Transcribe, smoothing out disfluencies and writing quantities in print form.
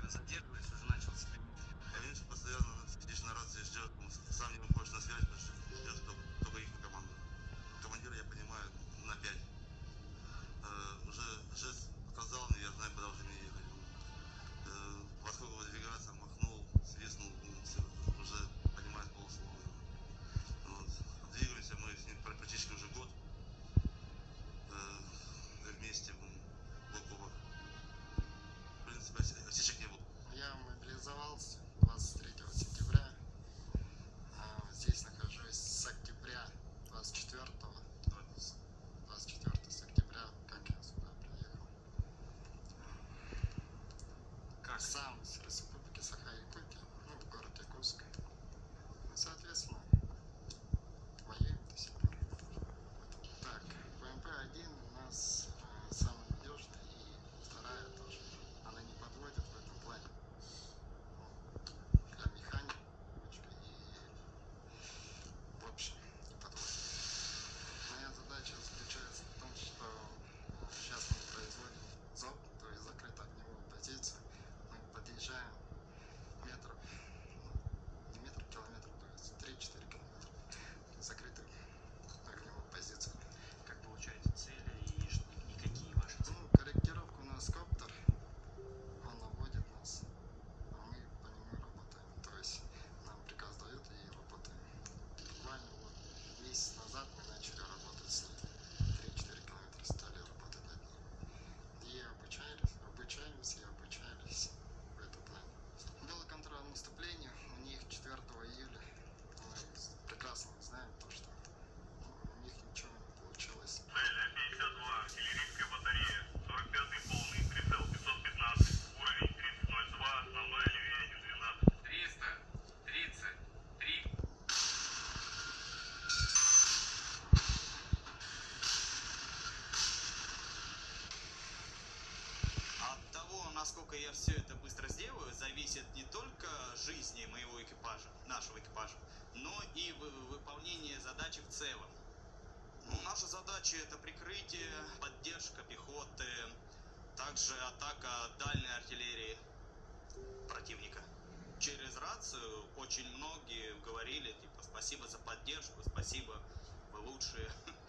задерживались, уже начал стремить. Конечно, постоянно сидишь на рации, ждешь, сам не выходишь на связь, потому что ждешь только их команду. Командира я понимаю на 5. Уже жест показал мне, я знаю, куда уже мне ехать. Во сколько выдвигаться, махнул, свистнул, все, уже понимает полуслова. Вот. Двигаемся мы с ним практически уже год вместе, бок о бок. В принципе, осечек не было. Я мобилизовался 23 сентября. Здесь нахожусь с октября 24 с октября, как я сюда приехал. Как? Сам из Республики Саха-Якутия, в город Якутск. Соответственно, воюем до сих пор. Так, ПМП-1 у нас самая надежная, и вторая тоже. Она не подводит в этом плане. Для механики и в общем не подводит. Моя задача заключается в том, что сейчас мы производим ЗОП, то есть закрытую огневую позицию. Мы подъезжаем метров, не метр, километр, то есть 3-4 километра закрытую огневую позицию. Как получаете цели и какие ваши цели? Корректировка у нас коптер, он наводит нас, а мы по нему работаем. То есть нам приказ дают и работаем. Буквально месяц назад мы начали работать с ним. 3-4 километра стали работать над ним. И обучаемся в этом плане. Было контрнаступление у них 4 июля. Мы прекрасно знаем то, что у них ничего не получилось. Цель А-52, артиллерийская батарея, 45-й полный, прицел 515, уровень 3002, основное левее 12. 333. От того, насколько я все это быстро сделаю, зависит не только жизни моего экипажа, нашего экипажа, но и выполнение задачи в целом. Наша задача — это прикрытие, поддержка пехоты, также атака дальней артиллерии противника. Через рацию очень многие говорили, типа, спасибо за поддержку, спасибо, вы лучшие.